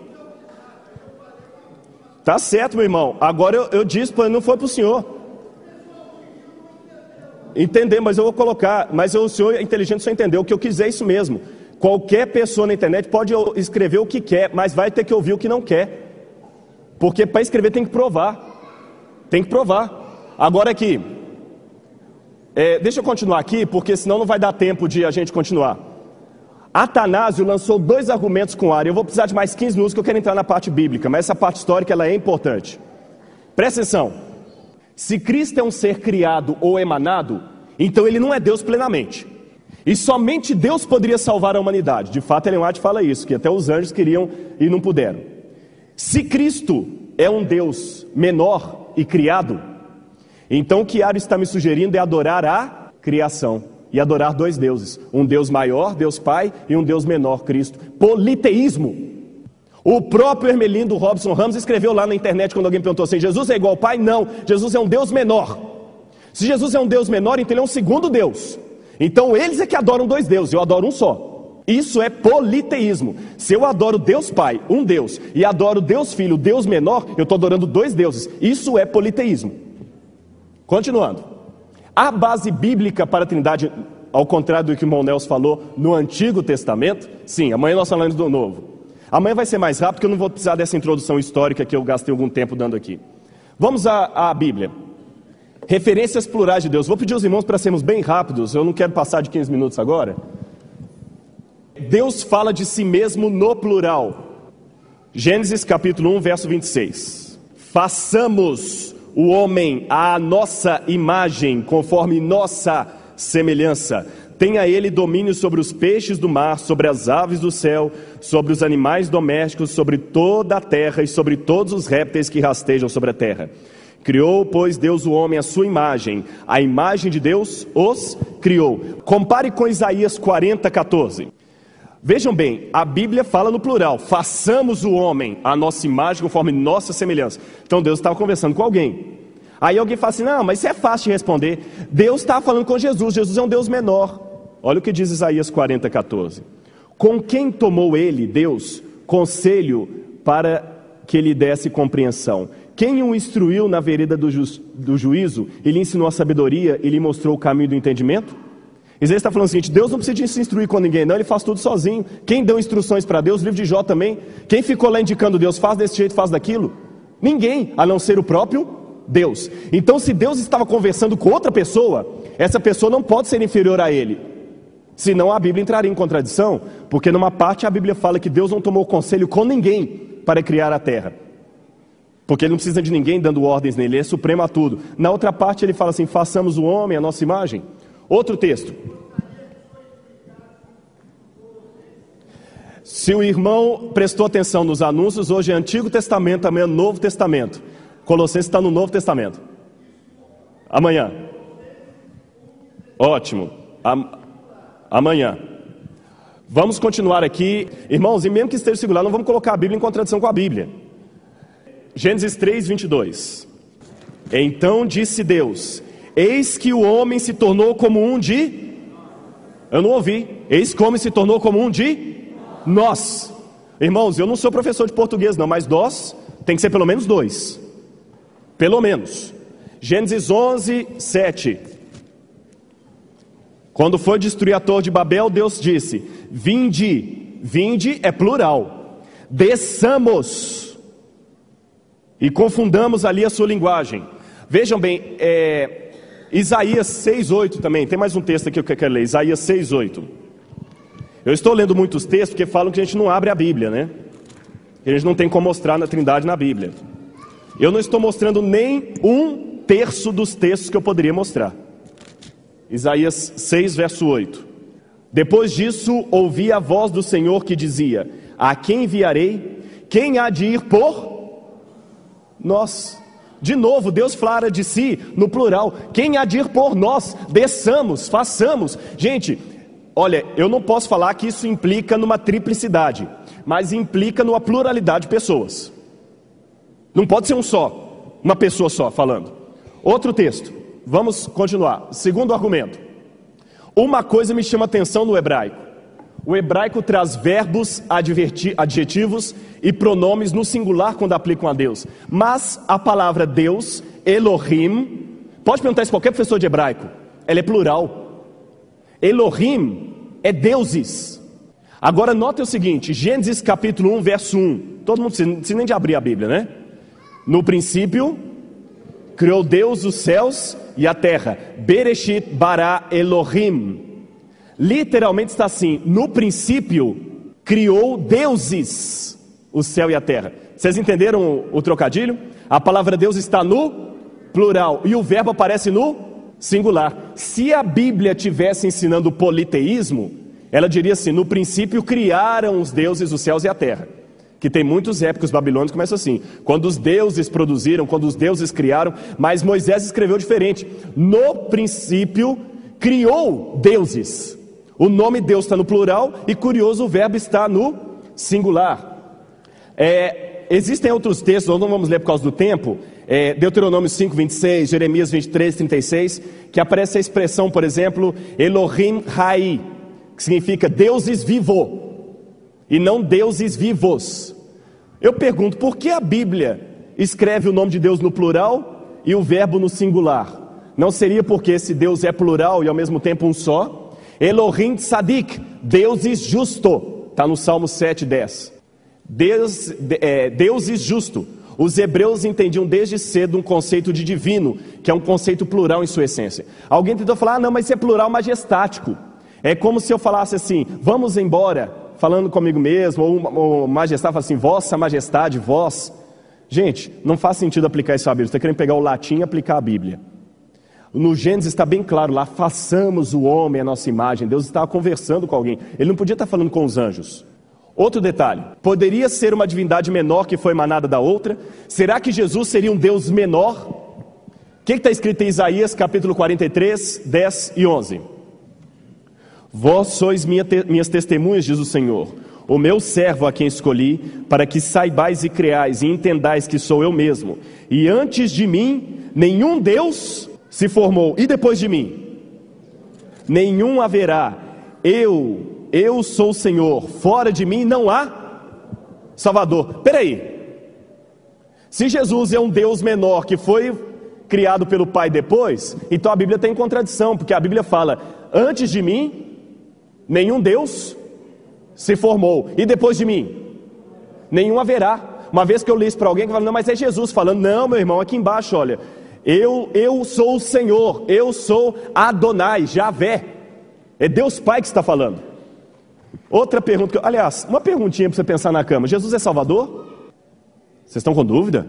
Tá certo, meu irmão. Agora eu disse, não foi para o senhor. Entender, mas eu vou colocar. Mas o senhor é inteligente, o senhor entendeu. O que eu quiser é isso mesmo. Qualquer pessoa na internet pode escrever o que quer, mas vai ter que ouvir o que não quer. Porque para escrever tem que provar. Tem que provar. Agora aqui. Deixa eu continuar aqui, porque senão não vai dar tempo de a gente continuar. Atanásio lançou 2 argumentos com ar. Eu vou precisar de mais 15 minutos, que eu quero entrar na parte bíblica, mas essa parte histórica ela é importante. Presta atenção. Se Cristo é um ser criado ou emanado, então ele não é Deus plenamente. E somente Deus poderia salvar a humanidade. De fato, Ellen White fala isso, que até os anjos queriam e não puderam. Se Cristo é um Deus menor e criado, então o que Ario está me sugerindo é adorar a criação. E adorar 2 deuses. Um Deus maior, Deus Pai, e um Deus menor, Cristo. Politeísmo. O próprio Hermelindo Robson Ramos escreveu lá na internet, quando alguém perguntou assim, Jesus é igual ao Pai? Não, Jesus é um Deus menor. Se Jesus é um Deus menor, então ele é um segundo Deus. Então eles é que adoram 2 deuses, eu adoro um só. Isso é politeísmo. Se eu adoro Deus Pai, um Deus, e adoro Deus Filho, Deus menor, eu estou adorando 2 deuses. Isso é politeísmo. Continuando. A base bíblica para a Trindade, ao contrário do que o irmão Nelson falou, no Antigo Testamento, sim, amanhã nós falamos do Novo. Amanhã vai ser mais rápido, porque eu não vou precisar dessa introdução histórica que eu gastei algum tempo dando aqui. Vamos à Bíblia. Referências plurais de Deus. Vou pedir aos irmãos para sermos bem rápidos, eu não quero passar de 15 minutos agora. Deus fala de si mesmo no plural. Gênesis capítulo 1, verso 26. Façamos o homem à nossa imagem, conforme nossa semelhança. Tenha ele domínio sobre os peixes do mar, sobre as aves do céu, sobre os animais domésticos, sobre toda a terra e sobre todos os répteis que rastejam sobre a terra. Criou, pois, Deus o homem à sua imagem. A imagem de Deus os criou. Compare com Isaías 40, 14. Vejam bem, a Bíblia fala no plural. Façamos o homem à nossa imagem, conforme nossa semelhança. Então Deus estava conversando com alguém. Aí alguém fala assim, não, mas isso é fácil de responder. Deus estava falando com Jesus, Jesus é um Deus menor. Olha o que diz Isaías 40, 14. Com quem tomou ele, Deus, conselho para que lhe desse compreensão? Quem o instruiu na vereda do juízo? Ele ensinou a sabedoria e lhe mostrou o caminho do entendimento? Isaías está falando o seguinte, Deus não precisa se instruir com ninguém, não, ele faz tudo sozinho. Quem deu instruções para Deus? O livro de Jó também. Quem ficou lá indicando Deus, faz desse jeito, faz daquilo? Ninguém, a não ser o próprio Deus. Então, se Deus estava conversando com outra pessoa, essa pessoa não pode ser inferior a ele. Senão a Bíblia entraria em contradição, porque numa parte a Bíblia fala que Deus não tomou conselho com ninguém para criar a terra. Porque ele não precisa de ninguém dando ordens nele, ele é supremo a tudo. Na outra parte ele fala assim, façamos o homem à nossa imagem. Outro texto. Se o irmão prestou atenção nos anúncios, hoje é Antigo Testamento, amanhã é Novo Testamento. Colossenses está no Novo Testamento. Amanhã. Ótimo. Amanhã. Vamos continuar aqui. Irmãos, e mesmo que esteja singular, não vamos colocar a Bíblia em contradição com a Bíblia. Gênesis 3, 22. Então disse Deus, eis que o homem se tornou como um de... Eu não ouvi. Eis que o homem se tornou como um de... Nós. Irmãos, eu não sou professor de português não, mas nós tem que ser pelo menos 2. Pelo menos. Gênesis 11, 7. Quando foi destruir a torre de Babel, Deus disse, vinde. Vinde é plural. Desçamos. E confundamos ali a sua linguagem. Vejam bem, Isaías 6:8 também. Tem mais um texto aqui que eu quero ler. Isaías 6:8. Eu estou lendo muitos textos porque falam que a gente não abre a Bíblia, né? Eles não têm como mostrar na Trindade na Bíblia. Eu não estou mostrando nem 1/3 dos textos que eu poderia mostrar. Isaías 6, verso 8. Depois disso, ouvi a voz do Senhor que dizia: a quem enviarei? Quem há de ir por nós? De novo, Deus fala de si no plural. Quem há de ir por nós? Desçamos, façamos. Gente, olha, eu não posso falar que isso implica numa triplicidade, mas implica numa pluralidade de pessoas. Não pode ser uma pessoa só falando. Outro texto, vamos continuar. Segundo argumento. Uma coisa me chama atenção no hebraico. O hebraico traz verbos, adjetivos e pronomes no singular quando aplicam a Deus. Mas a palavra Deus, Elohim, pode perguntar isso a qualquer professor de hebraico, ela é plural. Elohim é deuses. Agora note o seguinte, Gênesis capítulo 1, verso 1. Todo mundo precisa nem de abrir a Bíblia, né? No princípio, criou Deus os céus e a terra. Bereshit bara Elohim. Literalmente está assim: no princípio, criou deuses o céu e a terra. Vocês entenderam o trocadilho? A palavra Deus está no plural e o verbo aparece no singular. Se a Bíblia estivesse ensinando politeísmo, ela diria assim: no princípio criaram os deuses os céus e a terra. Que tem muitos épicos babilônicos que começam assim: quando os deuses produziram, quando os deuses criaram. Mas Moisés escreveu diferente: no princípio criou deuses. O nome Deus está no plural e, curioso, o verbo está no singular. Existem outros textos, nós não vamos ler por causa do tempo, Deuteronômio 5, 26, Jeremias 23, 36, que aparece a expressão, por exemplo, Elohim Hai, que significa deuses vivo, e não deuses vivos. Eu pergunto, por que a Bíblia escreve o nome de Deus no plural e o verbo no singular? Não seria porque esse Deus é plural e ao mesmo tempo um só? Elohim Tzadik, deuses justo, está no Salmo 7, 10. Deuses justo. Os hebreus entendiam desde cedo um conceito de divino, que é um conceito plural em sua essência. Alguém tentou falar: não, mas isso é plural majestático. É como se eu falasse assim: vamos embora, falando comigo mesmo, ou majestade, fala assim: vossa majestade, vós. Gente, não faz sentido aplicar isso à Bíblia. Você está querendo pegar o latim e aplicar a Bíblia. No Gênesis está bem claro lá: façamos o homem à nossa imagem. Deus estava conversando com alguém, ele não podia estar falando com os anjos. Outro detalhe: poderia ser uma divindade menor que foi emanada da outra? Será que Jesus seria um Deus menor? O que está escrito em Isaías capítulo 43, 10 e 11? Vós sois minhas testemunhas, diz o Senhor, o meu servo a quem escolhi, para que saibais e creais e entendais que sou eu mesmo. E antes de mim nenhum Deus se formou, e depois de mim nenhum haverá. Eu sou o Senhor, fora de mim não há Salvador. Peraí, se Jesus é um Deus menor que foi criado pelo Pai depois, então a Bíblia tem contradição, porque a Bíblia fala: antes de mim nenhum Deus se formou, e depois de mim nenhum haverá. Uma vez que eu li isso para alguém que fala: não, mas é Jesus falando. Não, meu irmão, aqui embaixo, olha, eu sou o Senhor, eu sou Adonai, Javé. É Deus Pai que está falando. Outra pergunta, aliás, uma perguntinha para você pensar na cama: Jesus é Salvador? Vocês estão com dúvida?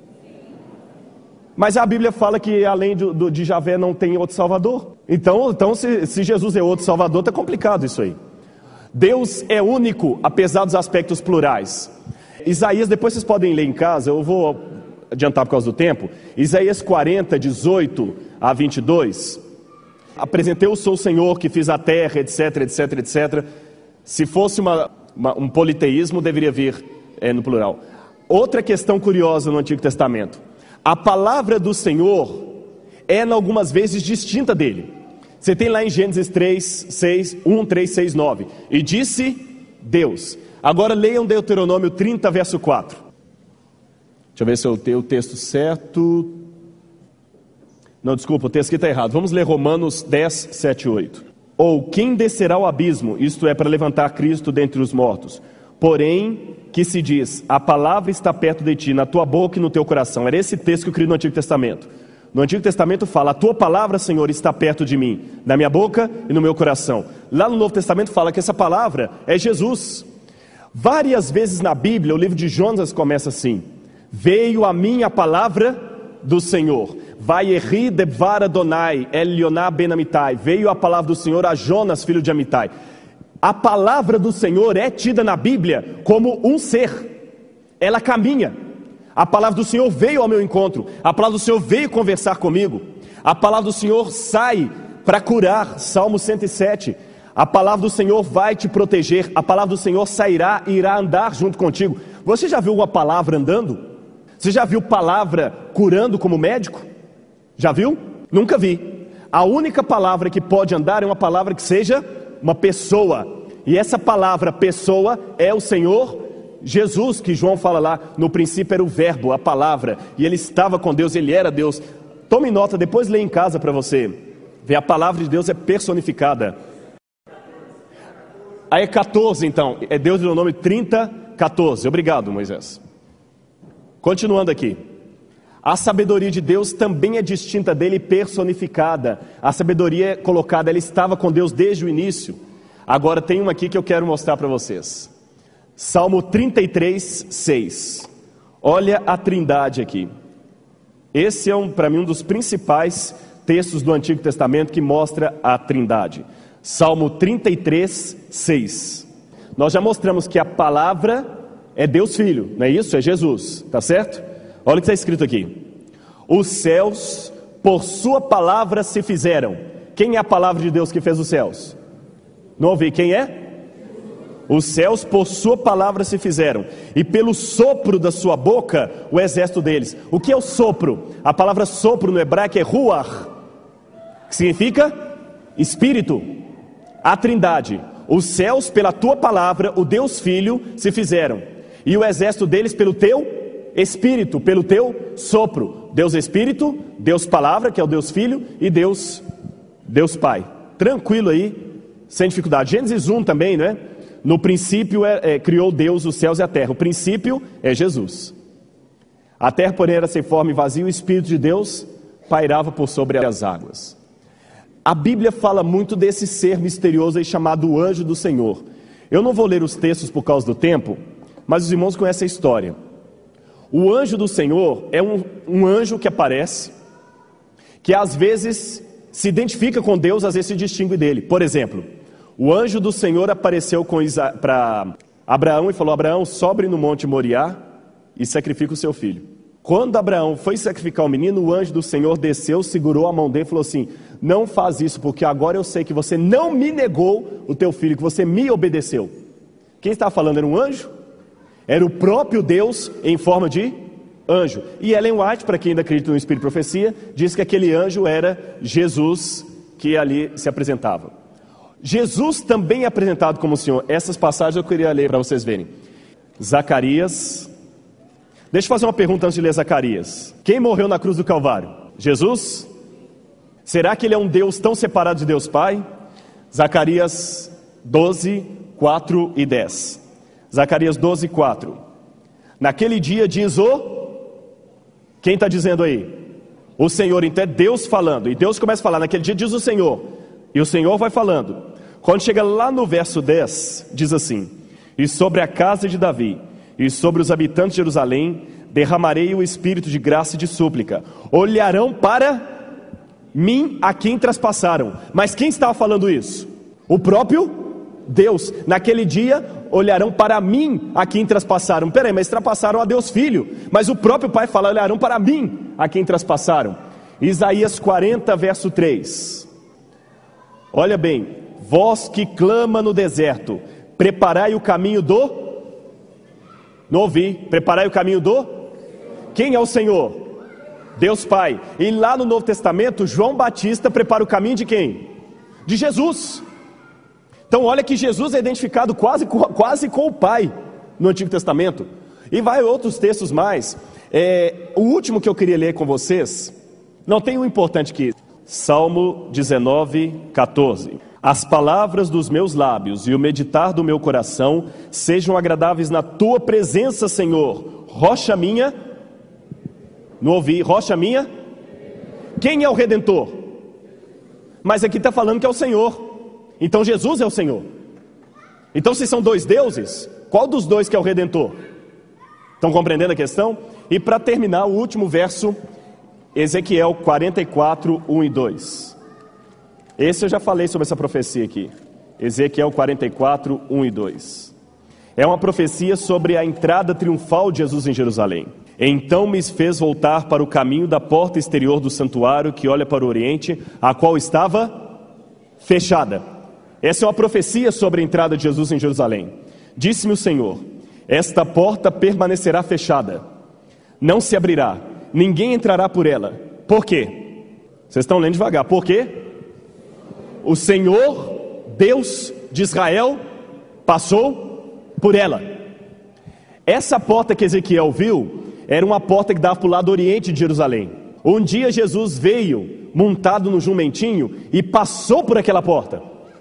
Mas a Bíblia fala que além de Javé não tem outro Salvador. Então se Jesus é outro Salvador, está complicado isso aí. Deus é único, apesar dos aspectos plurais. Isaías, depois vocês podem ler em casa, eu vou adiantar por causa do tempo. Isaías 40, 18 a 22. Apresentei eu sou o Senhor que fiz a terra, etc, etc, etc. Se fosse um politeísmo, deveria vir no plural. Outra questão curiosa no Antigo Testamento: a palavra do Senhor é, algumas vezes, distinta dele. Você tem lá em Gênesis 3, 6, 1, 3, 6, 9. E disse Deus. Agora leiam Deuteronômio 30, verso 4. Deixa eu ver se eu tenho o texto certo. Não, desculpa, o texto aqui está errado. Vamos ler Romanos 10, 7 e 8. Ou quem descerá ao abismo, isto é, para levantar Cristo dentre os mortos? Porém, que se diz: a palavra está perto de ti, na tua boca e no teu coração. Era esse texto que eu criei no Antigo Testamento. No Antigo Testamento fala: a tua palavra, Senhor, está perto de mim, na minha boca e no meu coração. Lá no Novo Testamento fala que essa palavra é Jesus. Várias vezes na Bíblia, o livro de Jonas começa assim: veio a mim a palavra do Senhor. Vayeri devar Adonai el Yoná ben Amittai. Veio a palavra do Senhor a Jonas, filho de Amittai. A palavra do Senhor é tida na Bíblia como um ser. Ela caminha. A palavra do Senhor veio ao meu encontro. A palavra do Senhor veio conversar comigo. A palavra do Senhor sai para curar. Salmo 107. A palavra do Senhor vai te proteger. A palavra do Senhor sairá e irá andar junto contigo. Você já viu uma palavra andando? Você já viu palavra curando como médico? Já viu? Nunca vi. A única palavra que pode andar é uma palavra que seja uma pessoa. E essa palavra pessoa é o Senhor Jesus, que João fala lá, no princípio era o verbo, a palavra, e ele estava com Deus, ele era Deus. Tome nota, depois lê em casa para você ver, a palavra de Deus é personificada. Aí 14 então, é Deuteronômio 30, 14, obrigado Moisés. Continuando aqui, a sabedoria de Deus também é distinta dele e personificada. A sabedoria colocada, ela estava com Deus desde o início. Agora tem uma aqui que eu quero mostrar para vocês. Salmo 33, 6. Olha a trindade aqui. Esse é para mim um dos principais textos do Antigo Testamento que mostra a trindade. Salmo 33, 6. Nós já mostramos que a palavra é Deus Filho, não é isso? É Jesus, tá certo? Olha o que está escrito aqui: os céus por sua palavra se fizeram. Quem é a palavra de Deus que fez os céus? Não ouvi, quem é? Os céus por sua palavra se fizeram, e pelo sopro da sua boca o exército deles. O que é o sopro? A palavra sopro no hebraico é ruach, que significa espírito. A trindade, os céus pela tua palavra, o Deus Filho, se fizeram, e o exército deles pelo teu Espírito, pelo teu sopro. Deus Espírito, Deus Palavra, que é o Deus Filho, e Deus Pai. Tranquilo aí, sem dificuldade. Gênesis 1 também, não é? No princípio criou Deus os céus e a terra. O princípio é Jesus. A terra, porém, era sem forma e vazia, o Espírito de Deus pairava por sobre as águas. A Bíblia fala muito desse ser misterioso aí chamado anjo do Senhor. Eu não vou ler os textos por causa do tempo, mas os irmãos conhecem a história. O anjo do Senhor é um anjo que aparece, que às vezes se identifica com Deus, às vezes se distingue dele. Por exemplo, o anjo do Senhor apareceu para Abraão e falou: Abraão, sobe no monte Moriá e sacrifica o seu filho. Quando Abraão foi sacrificar o menino, o anjo do Senhor desceu, segurou a mão dele e falou assim: não faz isso, porque agora eu sei que você não me negou o teu filho, que você me obedeceu. Quem estava falando era um anjo? Era o próprio Deus em forma de anjo. E Ellen White, para quem ainda acredita no Espírito de Profecia, diz que aquele anjo era Jesus que ali se apresentava. Jesus também é apresentado como o Senhor. Essas passagens eu queria ler para vocês verem. Zacarias. Deixa eu fazer uma pergunta antes de ler Zacarias. Quem morreu na cruz do Calvário? Jesus? Será que ele é um Deus tão separado de Deus Pai? Zacarias 12, 4 e 10. Zacarias 12, 4. Naquele dia diz quem está dizendo aí? O Senhor. Então é Deus falando. E Deus começa a falar, naquele dia diz o Senhor. E o Senhor vai falando. Quando chega lá no verso 10, diz assim: e sobre a casa de Davi, e sobre os habitantes de Jerusalém, derramarei o espírito de graça e de súplica. Olharão para mim a quem traspassaram. Mas quem estava falando isso? O próprio Deus. Naquele dia olharão para mim a quem traspassaram. Peraí, mas traspassaram a Deus Filho. Mas o próprio Pai fala: olharão para mim a quem traspassaram. Isaías 40, verso 3. Olha bem: vós que clama no deserto, preparai o caminho do... Não ouvi. Preparai o caminho do... Quem é o Senhor? Deus Pai. E lá no Novo Testamento, João Batista prepara o caminho de quem? De Jesus. Então olha que Jesus é identificado quase com o Pai no Antigo Testamento. E vai outros textos mais. O último que eu queria ler com vocês, não tem um importante aqui. Salmo 19, 14. As palavras dos meus lábios e o meditar do meu coração sejam agradáveis na tua presença, Senhor, rocha minha. Não ouvi, rocha minha. Quem é o Redentor? Mas aqui está falando que é o Senhor. Então Jesus é o Senhor. Então se são dois deuses, Qual dos dois que é o Redentor? Estão compreendendo a questão? E para terminar, o último verso, Ezequiel 44, 1 e 2. Esse eu já falei sobre essa profecia aqui. Ezequiel 44, 1 e 2. É uma profecia sobre a entrada triunfal de Jesus em Jerusalém. Então me fez voltar para o caminho da porta exterior do santuário que olha para o oriente, a qual estava fechada. Essa é uma profecia sobre a entrada de Jesus em Jerusalém. Disse-me o Senhor: esta porta permanecerá fechada, não se abrirá, ninguém entrará por ela. Por quê? Vocês estão lendo devagar. Por quê? O Senhor, Deus de Israel, passou por ela. Essa porta que Ezequiel viu era uma porta que dava para o lado oriente de Jerusalém. Um dia Jesus veio montado no jumentinho e passou por aquela porta.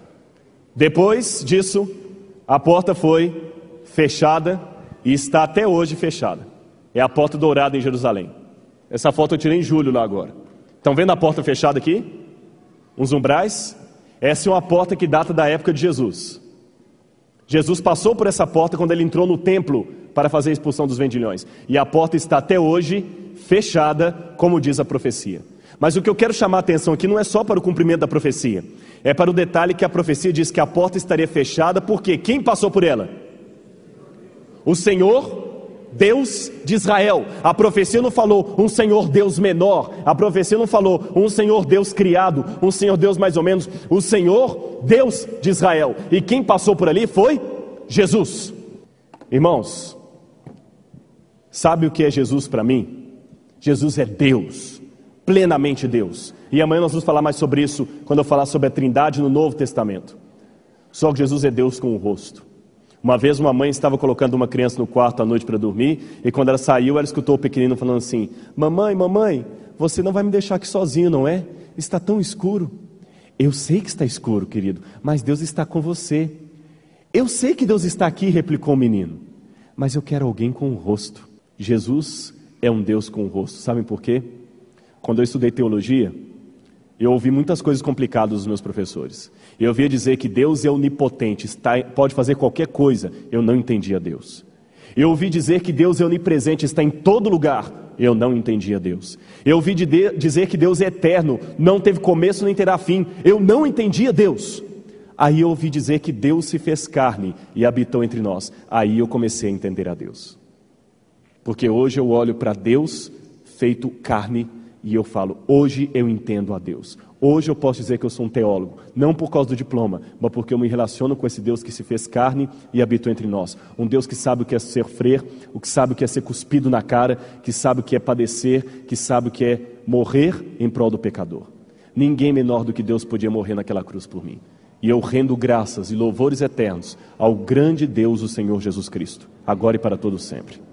Depois disso, a porta foi fechada e está até hoje fechada. É a porta dourada em Jerusalém. Essa foto eu tirei em julho lá agora. Estão vendo a porta fechada aqui? Uns umbrais. Essa é uma porta que data da época de Jesus. Jesus passou por essa porta quando ele entrou no templo para fazer a expulsão dos vendilhões. E a porta está até hoje fechada, como diz a profecia. Mas o que eu quero chamar a atenção aqui não é só para o cumprimento da profecia. É para o detalhe que a profecia diz que a porta estaria fechada, porque quem passou por ela? O Senhor, Deus de Israel. A profecia não falou um Senhor Deus menor. A profecia não falou um Senhor Deus criado, um Senhor Deus mais ou menos. O Senhor Deus de Israel. E quem passou por ali foi Jesus. Irmãos, sabe o que é Jesus para mim? Jesus é Deus, plenamente Deus. E amanhã nós vamos falar mais sobre isso quando eu falar sobre a Trindade no Novo Testamento. Só que Jesus é Deus com o rosto. Uma vez uma mãe estava colocando uma criança no quarto à noite para dormir, e quando ela saiu, ela escutou o pequenino falando assim: mamãe, você não vai me deixar aqui sozinho, não é? Está tão escuro. Eu sei que está escuro, querido, mas Deus está com você. Eu sei que Deus está aqui, replicou o menino, mas eu quero alguém com o rosto. Jesus é um Deus com o rosto. Sabem por quê? Quando eu estudei teologia, eu ouvi muitas coisas complicadas dos meus professores. Eu ouvia dizer que Deus é onipotente, pode fazer qualquer coisa. Eu não entendia Deus. Eu ouvi dizer que Deus é onipresente, está em todo lugar. Eu não entendia Deus. Eu ouvi dizer que Deus é eterno, não teve começo nem terá fim. Eu não entendia Deus. Aí eu ouvi dizer que Deus se fez carne e habitou entre nós. Aí eu comecei a entender a Deus. Porque hoje eu olho para Deus feito carne e eu falo: hoje eu entendo a Deus. Hoje eu posso dizer que eu sou um teólogo, não por causa do diploma, mas porque eu me relaciono com esse Deus que se fez carne e habitou entre nós. Um Deus que sabe o que é sofrer, o que sabe o que é ser cuspido na cara, que sabe o que é padecer, que sabe o que é morrer em prol do pecador. Ninguém menor do que Deus podia morrer naquela cruz por mim. E eu rendo graças e louvores eternos ao grande Deus, o Senhor Jesus Cristo, agora e para todo sempre.